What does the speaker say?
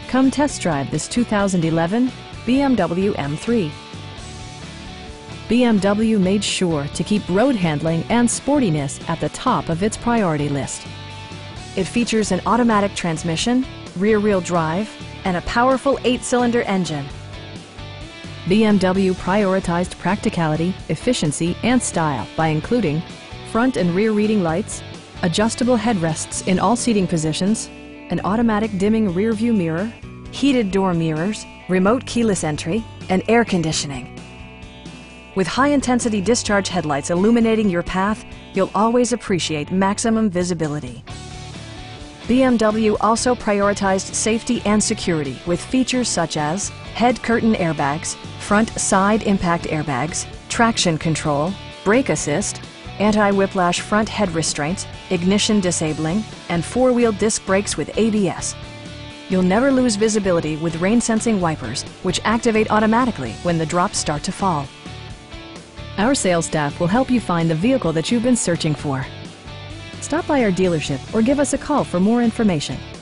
Come test drive this 2011 BMW M3. BMW made sure to keep road handling and sportiness at the top of its priority list. It features an automatic transmission, rear-wheel drive, and a powerful 8-cylinder engine. BMW prioritized practicality, efficiency, and style by including front and rear reading lights, adjustable headrests in all seating positions, an automatic dimming rear-view mirror, heated door mirrors, remote keyless entry, and air conditioning. With high-intensity discharge headlights illuminating your path, you'll always appreciate maximum visibility. BMW also prioritized safety and security with features such as head curtain airbags, front side impact airbags, traction control, brake assist, anti-whiplash front head restraints, ignition disabling, and four-wheel disc brakes with ABS. You'll never lose visibility with rain-sensing wipers, which activate automatically when the drops start to fall. Our sales staff will help you find the vehicle that you've been searching for. Stop by our dealership or give us a call for more information.